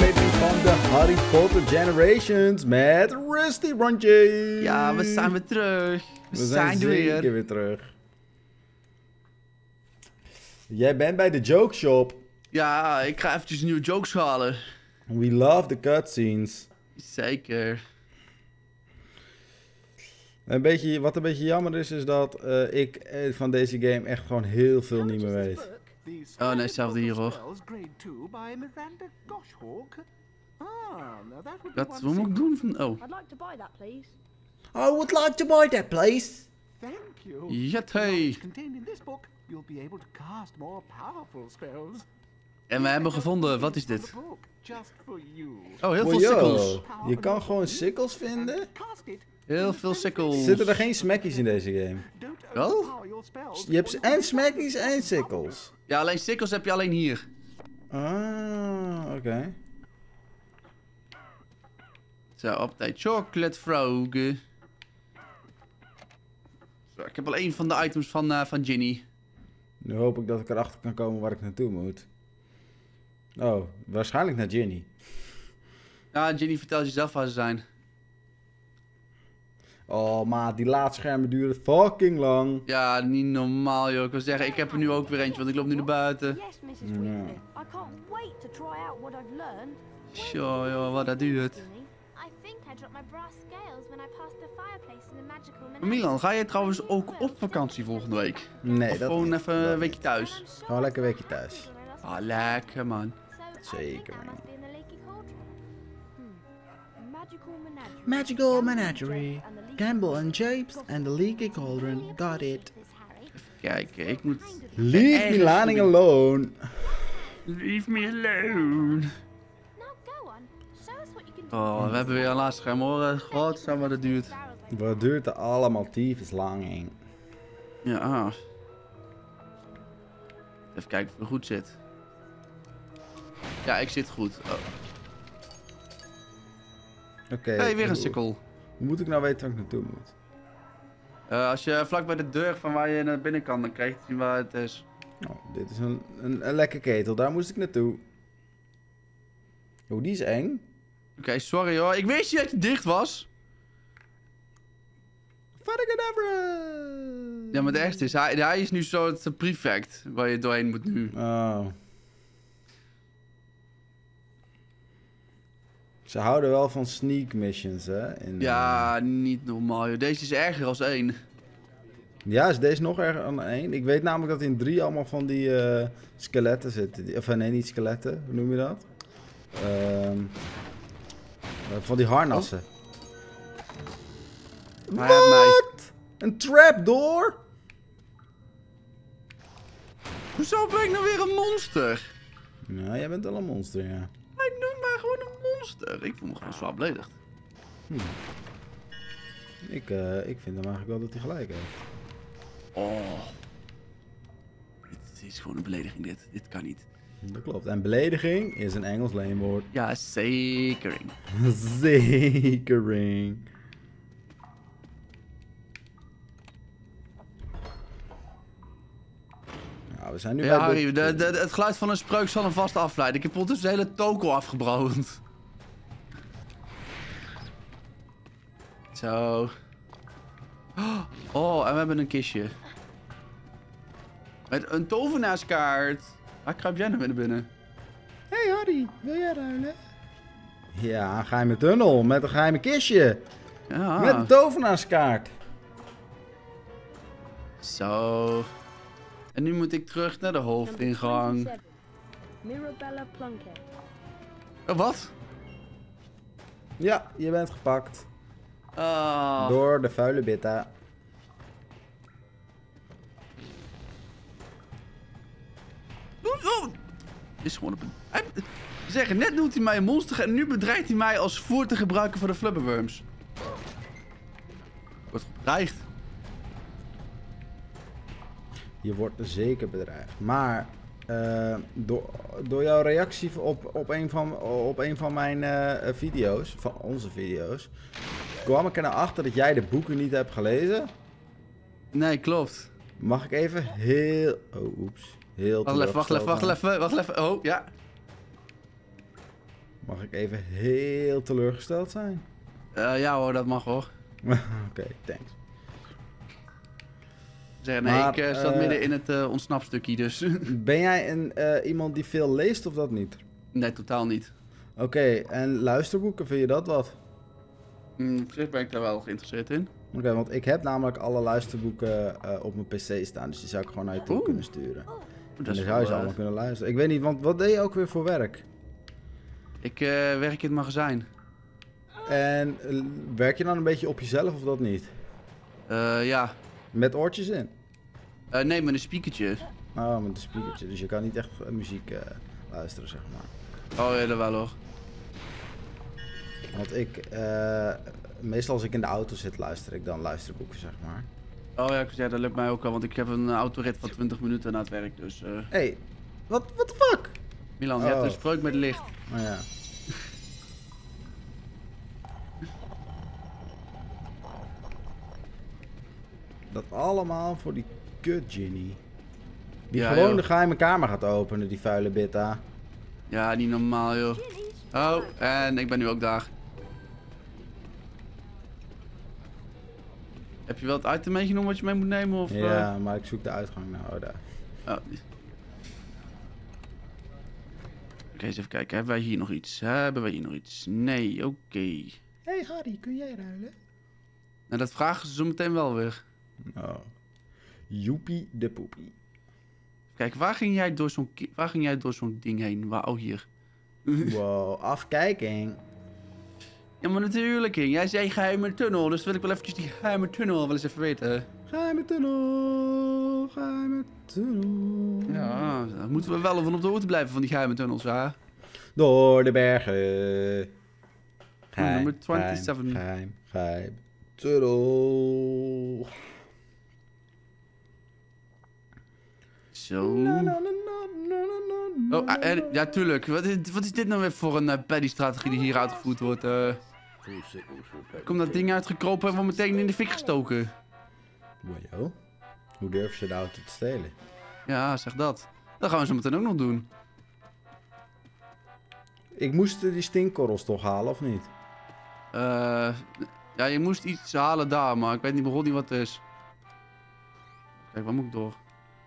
aflevering van de Harry Potter Generations met Rusty Rondje. Ja, we zijn weer terug. We zijn er zeker weer terug. Jij bent bij de Joke Shop. Ja, ik ga eventjes nieuwe jokes halen. We love the cutscenes. Zeker. Wat een beetje jammer is dat ik van deze game echt gewoon heel veel niet meer weet. Oh nee, hetzelfde hier hoor. Wat moet ik doen? Oh. I'd like to buy that, please. I would like to buy that, please. Thank you. Yattee. Contained in this book, you'll be able to cast more powerful spells. En we hebben gevonden, wat is dit? The book, just for you. Oh, heel veel Oh, yo. sikkels. Je kan gewoon sikkels vinden? Cast it. Heel veel sikkels. Zitten er geen smackies in deze game? Don't Wel? overpower your spells. Je hebt en smackies en sikkels. Ja, alleen sikkels heb je alleen hier. Ah, oké. Zo, op de chocolate vrogen. Zo, ik heb al één van de items van Ginny. Nu hoop ik dat ik erachter kan komen waar ik naartoe moet. Oh, waarschijnlijk naar Ginny. Ja, Ginny vertelt jezelf waar ze zijn. Oh, maar die laadschermen duren fucking lang. Ja, niet normaal joh. Ik wil zeggen, ik heb er nu ook weer eentje, want ik loop nu naar buiten. Yes, Mrs. Weasley. I can't wait to try out what I've learned. Tjoh, joh, wat dat duurt. I think I dropped my brass scales when I passed the fireplace in the magical Maar Milan, ga je trouwens ook op vakantie volgende week? Nee, Of dat gewoon niet. even een weekje thuis? Gewoon lekker een weekje thuis. Ah, lekker man. Zeker, man. Magical Menagerie. Campbell and Japes and the Leaky Cauldron. Got it. Kijken, ik moet... Leave Ergens Milaning moet ik- alone. Leave me alone. Now go on. Show us what you can do. Oh, we hebben weer een laatste scherm hoor. God, zo wat het duurt. Wat duurt er allemaal tyfus lang in? Ja. Ah. Even kijken of ik goed zit. Ja, ik zit goed. Oh. Oké. Hey, weer een sikkel. Hoe moet ik nou weten waar ik naartoe moet? Als je vlak bij de deur van waar je naar binnen kan, dan krijg je te zien waar het is. Oh, dit is een lekker ketel. Daar moest ik naartoe. Oh, die is eng. Oké, sorry hoor. Ik wist niet dat je dicht was. Ja, maar het ergste is, hij is nu zo het prefect waar je doorheen moet nu. Oh. Ze houden wel van sneak missions, hè? Ja, niet normaal joh. Deze is erger als 1. Ja, is deze nog erger dan 1? Ik weet namelijk dat in 3 allemaal van die skeletten zitten. Of nee, niet skeletten. Hoe noem je dat? Van die harnassen. Hij heeft mij. Een trapdoor? Hoezo ben ik nou weer een monster? Nou, jij bent wel een monster, ja. Hij noemt mij gewoon een monster. Ik voel me gewoon zwaar beledigd. Ik vind hem eigenlijk wel dat hij gelijk heeft. Oh. Dit is gewoon een belediging dit. Dit kan niet. Dat klopt. En belediging is een Engels leenwoord. Ja, zeker. Zekering. Nou, we zijn nu Ja, bij Harry, het geluid van een spreuk zal hem vast afleiden. Ik heb ondertussen de hele toko afgebrand. Zo. Oh, en we hebben een kistje. Met een tovenaarskaart. Waar kruip jij naar binnen? Hey Harry, wil jij ruilen? Ja, een geheime tunnel met een geheime kistje. Ja. Met een tovenaarskaart. Zo. En nu moet ik terug naar de hoofdingang. Mirabella Plunkett. Oh, wat? Ja, je bent gepakt. Oh. Door de vuile bitta. Is gewoon zeggen, net noemt hij mij een monster en nu bedreigt hij mij als voer te gebruiken voor de flubberworms. Wordt bedreigd. Je wordt zeker bedreigd. Maar door jouw reactie op een van mijn video's, van onze video's, kwam ik er nou achter dat jij de boeken niet hebt gelezen. Nee, klopt. Mag ik even heel... Oh, oeps. Heel Wacht even. Oh, ja. Mag ik even heel teleurgesteld zijn? Ja hoor, dat mag hoor. Oké, thanks. Zeg, nee, Maar, ik zat midden in het ontsnapstukje, dus... Ben jij iemand die veel leest of dat niet? nee, totaal niet. Oké, en luisterboeken, vind je dat wat? Op zich ben ik daar wel geïnteresseerd in. Oké, want ik heb namelijk alle luisterboeken op mijn PC staan, dus die zou ik gewoon naar je toe Oeh. kunnen sturen. Dat En is dan zou je ze wel, allemaal kunnen luisteren. Ik weet niet, want wat deed je ook weer voor werk? Ik werk in het magazijn. En werk je dan een beetje op jezelf of dat niet? Ja. Met oortjes in? Nee, met een speakertje. Oh, met een speakertje, dus je kan niet echt muziek luisteren, zeg maar. Oh ja, dat wel hoor. Want meestal als ik in de auto zit, luister ik dan luisterboeken, zeg maar. Oh ja, dat lukt mij ook al, want ik heb een autorit van 20 minuten naar het werk, dus... Hey, what the fuck? Milan, je hebt Oh. een spreuk met licht. Oh ja. Dat allemaal voor die kut Ginny. Die Ja, gewoon joh. de geheime kamer gaat openen, die vuile bitta. Ja, niet normaal joh. Oh, en ik ben nu ook daar. Heb je wel het item meegenomen wat je mee moet nemen? Of, Ja, maar ik zoek de uitgang nou. Oh, daar. Oh. Oké, eens even kijken. Hebben wij hier nog iets? Hebben wij hier nog iets? Nee, oké. Hey Harry, kun jij ruilen? Nou, dat vragen ze zo meteen wel weer. Oh. Joepie de poepie. Kijk, waar ging jij door zo'n ding heen? Waar? Oh, hier. Wow, afkijking. Ja, maar natuurlijk, King. Jij zei geheime tunnel, dus wil ik wel eventjes die geheime tunnel wel eens even weten. Geheime tunnel, geheime tunnel. Ja, daar moeten we wel van op de hoogte blijven van die geheime tunnels, hè? Door de bergen. Nummer 27. Geheim tunnel. Zo. Oh, ja, tuurlijk. Wat is dit nou weer voor een paddy-strategie die hier uitgevoerd wordt? Komt dat ding uitgekropen en wordt meteen in de fik gestoken. Wajo. Hoe durf ze de auto te stelen? Ja, zeg dat. Dat gaan we zo meteen ook nog doen. Ik moest die stinkkorrels toch halen, of niet? Ja, je moest iets halen daar, maar ik weet niet begon niet wat het is. Kijk, waar moet ik door?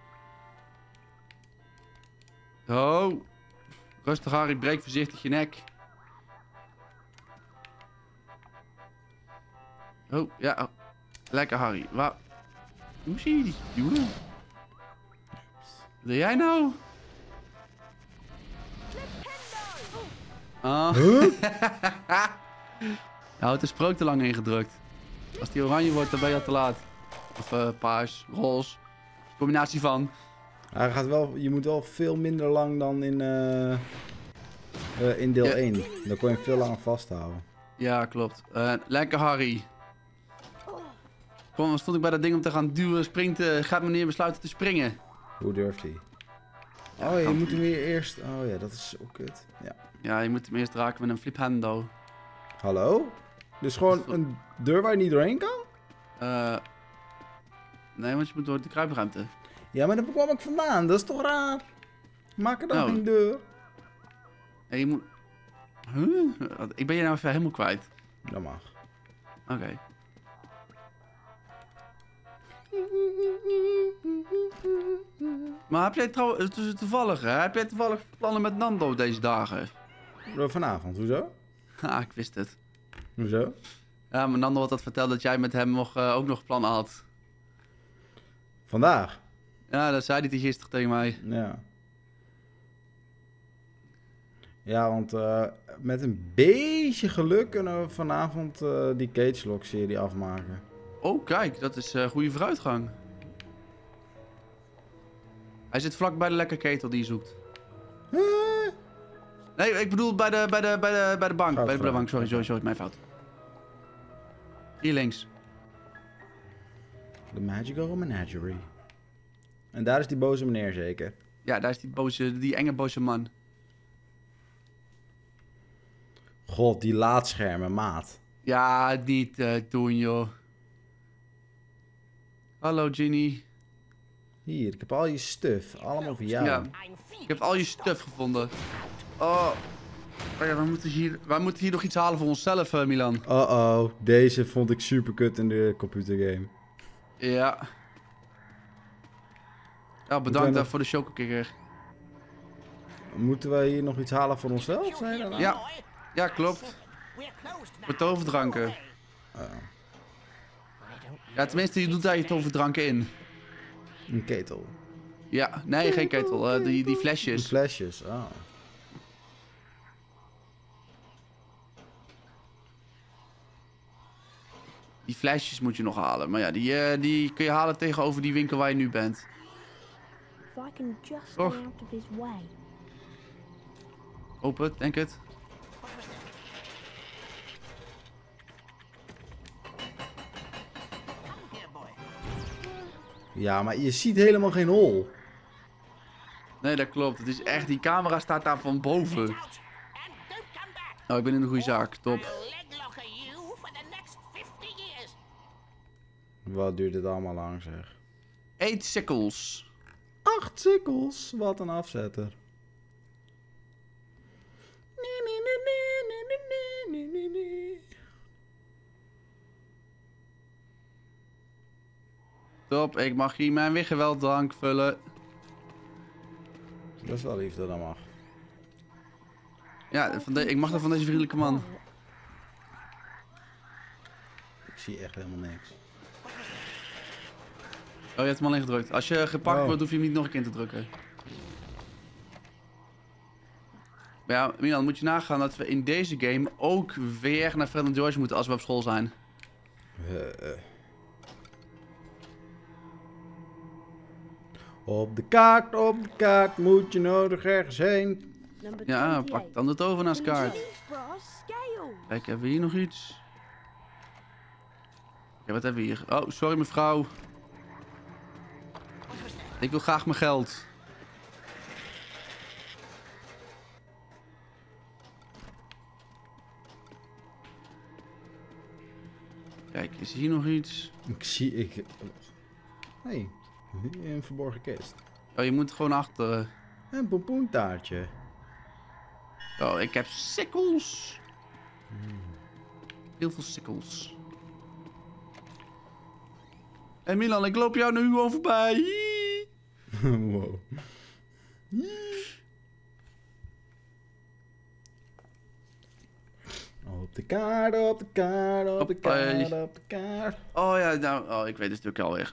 Oh. Rustig, Harry. Breek voorzichtig je nek. Oh, ja. Oh. Lekker, Harry. Waar? Hoe zie je die jongen? Wat doe jij nou? Ah. Nou, het is sprook te lang ingedrukt. Als die oranje wordt, dan ben je al te laat. Of paars, roze. Combinatie van. Hij gaat wel, je moet wel veel minder lang dan in deel Ja. 1. Dan kon je hem veel langer vasthouden. Ja, klopt. Lekker, Harry. Kom, dan stond ik bij dat ding om te gaan duwen. Gaat meneer besluiten te springen. Hoe durft hij? Oh, je moet hem weer eerst... Oh ja, dat is zo kut. Ja. Ja, je moet hem eerst raken met een fliphando. Hallo? Dus gewoon een deur waar je niet doorheen kan? Nee, want je moet door de kruipruimte. Ja, maar daar kwam ik vandaan. Dat is toch raar? Maak er dan Oh. geen deur. En je moet... Huh? Ik ben je nou even helemaal kwijt. Dat mag. Oké. Maar heb jij trouwens... Toevallig, hè? Heb jij toevallig plannen met Nando deze dagen? Vanavond, hoezo? Ha, ik wist het. Hoezo? Ja, maar Nando had dat verteld dat jij met hem ook nog plannen had. Vandaag? Ja, dat zei hij gisteren tegen mij. Ja. Ja, want met een beetje geluk kunnen we vanavond die Cage Lock serie afmaken. Oh, kijk, dat is goede vooruitgang. Hij zit vlak bij de lekker ketel die je zoekt. Nee, ik bedoel bij de bank. Fout, Bij de fout. bank, sorry, mijn fout. Hier links. De Magical Menagerie. En daar is die boze meneer zeker. Ja, daar is die enge boze man. God, die laadschermen, maat. Ja, niet doen, joh. Hallo, Ginny. Hier, ik heb al je stuff. Allemaal voor jou. Ja, ik heb al je stuff gevonden. Oh. Oh ja, wij moeten hier nog iets halen voor onszelf, Milan. Oh, deze vond ik super kut in de computergame. Ja. Ja, bedankt voor de chocokikker. Moeten wij hier nog iets halen voor onszelf? Zijn dat nou? Ja, klopt. Voor toverdranken. Ja, tenminste, je doet daar je toverdranken in. Een ketel. Ja, nee, geen ketel. Die flesjes. Die flesjes, oh. Die flesjes moet je nog halen. Maar ja, die kun je halen tegenover die winkel waar je nu bent. If I can just stay Och. out of his way. Open het, denk het. Ja, maar je ziet helemaal geen hol. Nee, dat klopt. Het is echt, die camera staat daar van boven. Oh, ik ben in de goede zaak. Top. Wat duurt dit allemaal lang, zeg. 8 sickles. 8 sikkels, wat een afzetter. Top, ik mag hier mijn weergewelddrank vullen. Dat is wel lief dat dat mag. Ja, ik mag dat van deze vriendelijke man. Ik zie echt helemaal niks. Oh, je hebt hem al ingedrukt. Als je gepakt wordt, hoef je hem niet nog een keer te drukken. Maar ja, Milan, moet je nagaan dat we in deze game ook weer naar Fred en George moeten als we op school zijn. Op de kaart moet je nodig ergens heen. Number Ja, 28. pak dan de tovenaarskaart. Brass scale. Kijk, hebben we hier nog iets? Oké, wat hebben we hier? Oh, sorry mevrouw. Ik wil graag mijn geld. Kijk, is hier nog iets? Hey, een verborgen kist. Oh, je moet gewoon achter. Een pompoentaartje. Oh, ik heb sikkels. Heel veel sikkels. Hé Milan, ik loop jou nu gewoon voorbij. Wow. Op de kaart, op de kaart, op de kaart, op de kaart. Oh ja, nou, ik weet het natuurlijk alweer.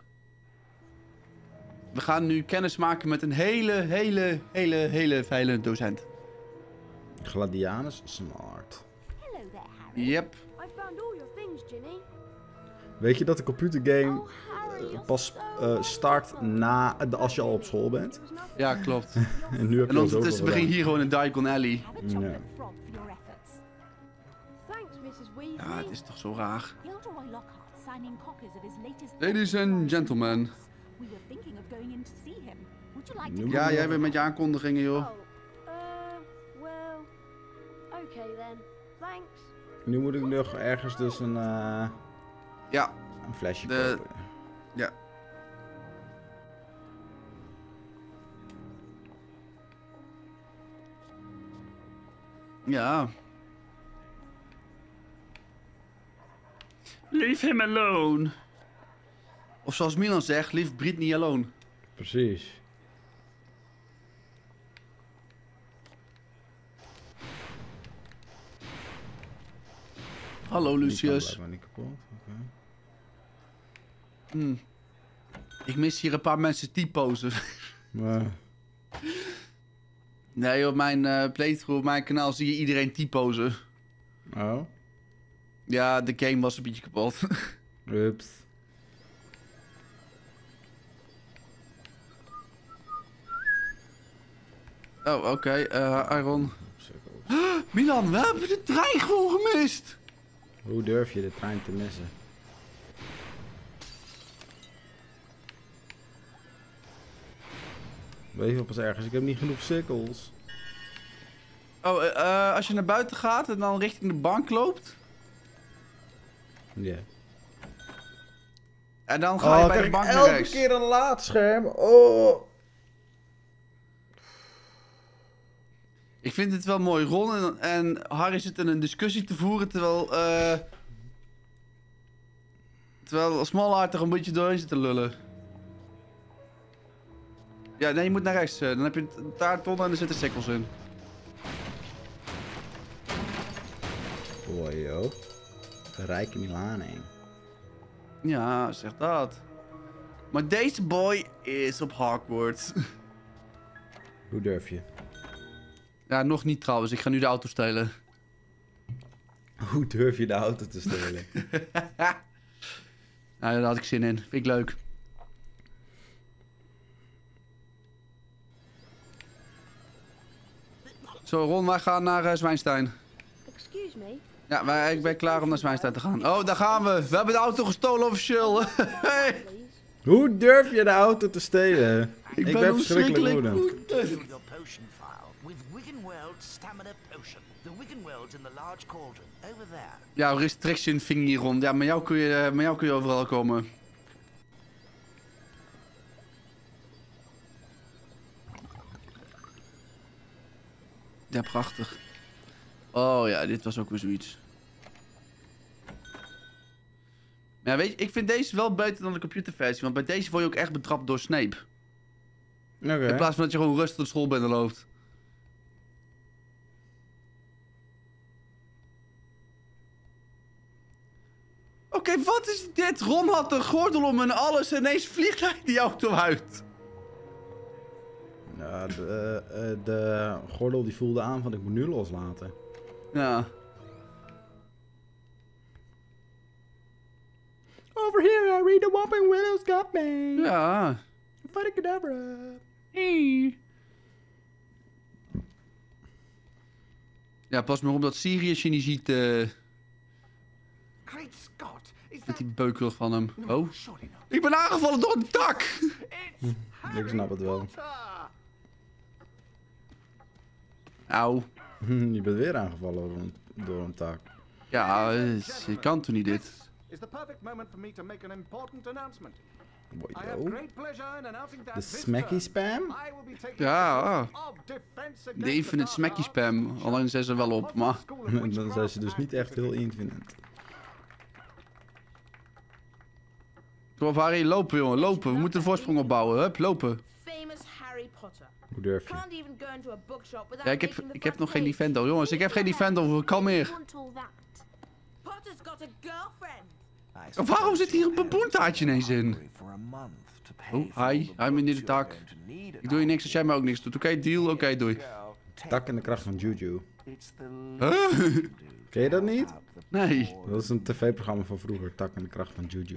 We gaan nu kennis maken met een hele fijne docent. Gladianus Smart. Hello there, Harry. Yep. I found all your things, Ginny. Weet je dat de computergame Oh, Harry, pas you're so start als je al op school bent? Ja, klopt. En nu heb je En al zoveel ondertussen begin gedaan. hier gewoon in Diagon Alley. Have a Ja. chocolate frog for your efforts. Thanks, Mrs. Weasley. Ja, het is toch zo raar. Gilderoy Lockhart signing copies of his latest Ladies and gentlemen. We were thinking of going in to see him. Would you like Nu to Ja, jij bent met je aankondigingen, joh. Oh, well, okay then. Thanks. Nu moet ik nog ergens dus een Ja, flesje De- kopen. ja. Ja. Leave him alone. Of zoals Milan zegt, leave Britney alone. Precies. Hallo Die kan Lucius. blijkbaar niet kapot. Oké. Ik mis hier een paar mensen typosen. Maar Nee, op mijn playthrough, op mijn kanaal zie je iedereen typosen. oh, Ja, de game was een beetje kapot. ups. Oh, oké. Aaron. Milan, we hebben de trein gewoon gemist. Hoe durf je de trein te missen? Weet je pas ergens, ik heb niet genoeg sikkels. Oh, als je naar buiten gaat en dan richting de bank loopt. Ja. En dan ga je bij de bank naar rechts. Elke keer een laadscherm. Oh. Ik vind het wel mooi. Ron en Harry zitten een discussie te voeren terwijl... terwijl Smalhart er een beetje doorheen zit te lullen. Ja, nee, je moet naar rechts. Dan heb je een taartton en er zitten sikkels in. Boy, joh. Rijke Milaning. Ja, zeg dat. Maar deze boy is op Hogwarts. Hoe durf je? Ja, nog niet trouwens. Ik ga nu de auto stelen. Hoe durf je de auto te stelen? Nou, daar had ik zin in. Vind ik leuk. Zo, Ron, wij gaan naar Zwijnstein. Excuse me. Ja, ik ben klaar om naar Zwijnstein te gaan. Oh, daar gaan we. We hebben de auto gestolen officieel. Hey. Please. Hoe durf je de auto te stelen? Ik ben verschrikkelijk woedend. Your potion file with Wiggenweld stamina potion. The Wiggenweld's in the large cauldron over there. Ja, restriction ving hier rond. Ja, met jou kun je overal komen. Ja, prachtig. Oh ja, dit was ook weer zoiets. Ja, weet je, ik vind deze wel beter dan de computerversie. Want bij deze word je ook echt betrapt door Snape. Oké. In plaats van dat je gewoon rustig de schoolbende loopt. Oké, wat is dit? Ron had een gordel om en alles en ineens vliegt hij die auto uit. Ja, de gordel die voelde aan van ik moet nu loslaten. Ja. Over here, Harry, the Whopping Willow's got me. Ja. Fuddy-cadabra. Hey. Ja, pas maar op dat Sirius je niet ziet Great Scott! Is met that... die beukrug van hem. Oh. Surely not. Ik ben aangevallen door een tak! It's Ik snap het wel. Potter! Auw. Je bent weer aangevallen door een tak. Ja, je kan toch niet dit? Is the perfect moment for me to make an important announcement. I have Boy, great pleasure in announcing that de this smacky term spam? I will be taking Ja, of defense against de infinite the smacky dark spam. arts Alleen zijn ze wel op, maar... School of Dan Witchcraft zijn ze dus and niet echt heel Wizardry. infinite. Kom op Harry, lopen jongen, lopen. We moeten een voorsprong opbouwen. Hup, lopen. Famous Harry Potter. Hoe durf je? Can't even go into a bookshop without Ja, ik heb nog geen Defendo. Jongens, ik heb geen Defendo. Kan meer. Want all that. Potter's got a girlfriend. Waarom zit hier een baboentaartje ineens in? Oh, hi meneer de tak. Ik doe je niks als jij mij ook niks doet. Oké, deal? Oké, doei. Tak in de kracht van Juju. Huh? Ken je dat niet? Nee. Dat is een tv-programma van vroeger. Tak in de kracht van Juju.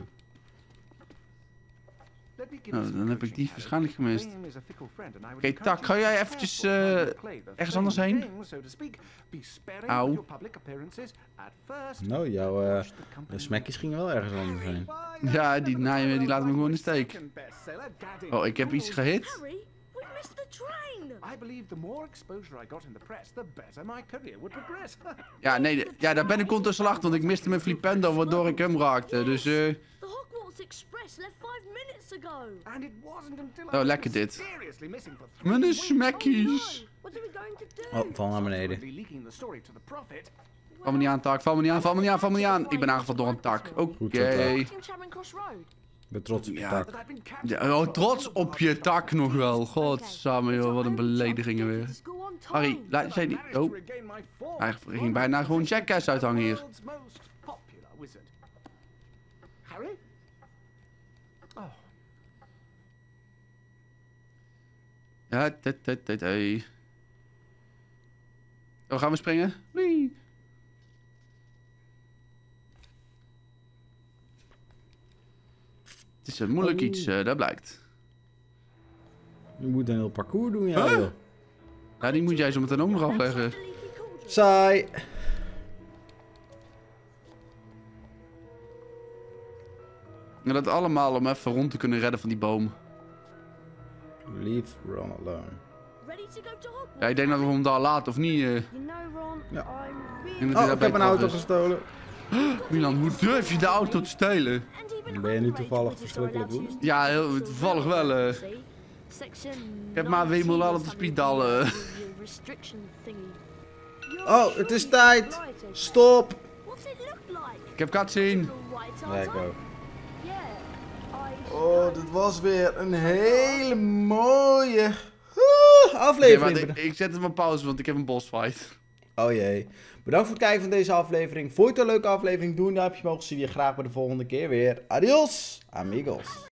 Nou, dan heb ik die waarschijnlijk gemist. Oké, Tak, ga jij eventjes ergens anders heen? Auw. Nou, jouw smekjes gingen wel ergens anders heen. Ja, die naaien die laten me gewoon in de steek. Oh, ik heb iets gehit. Harry, we missed the train. I believe the more exposure I got in the press, the better my career would progress. Ja, nee, ja, daar ben ik ondertussen achter, want ik miste mijn flipendo waardoor ik hem raakte. Dus, The Hogwarts Express left 5 minutes ago. And it wasn't until I Oh, was lekker dit. seriously missing for 3 Met een weeks. smekkies. What are we going to do? Oh, val naar beneden. Probably leaking the story to the prophet. Val me niet aan, Tak. Val me niet aan, val me niet aan, val me niet aan. Ik ben aangevallen door een tak. Oké. Goed zo, Tak. In Charing Cross Road. Ik ben trots op je Ja. tak. But I've been captured. Ja, oh, trots op je tak nog wel. Godsamme, joh, wat een beledigingen weer. School on time. Harry, laat jij die... Managed Oh, to regain my form. hij ging bijna gewoon Jackass uithangen hier. World's most popular wizard. Harry? Oh, Ja, Oh, gaan we springen? Wee. Het is een moeilijk iets, dat blijkt. Je moet een heel parcours doen, ja, joh. Ja, die moet jij zo meteen ook nog afleggen. Saai. En dat allemaal om even rond te kunnen redden van die boom. Leave Ron alone. Ready to go to Hogwarts? Ja, ik denk dat we hem daar laten, of niet? You know, Ron, Ja. I'm Ik really... denk dat hij Oh, daar ik heb een beter af auto is. gestolen. Milan, hoe durf je de auto te stelen? And even Ben je nu underage toevallig wizards are allowed verschrikkelijk to use woedend? Ja, heel toevallig wel. See? Section. Ik heb maar Wemel al op de spiedallen. Restriction thingy. Oh, het is tijd. Stop. What's it look like? Ik heb cutscene. Right, Ja, ik ook. Yeah. Oh, dit was weer een hele mooie Oké, aflevering. maar ik zet hem op pauze, want ik heb een bossfight. Oh jee. Bedankt voor het kijken van deze aflevering. Vond je het een leuke aflevering? Doe een duimpje omhoog. Zie je graag bij de volgende keer weer. Adios, amigos.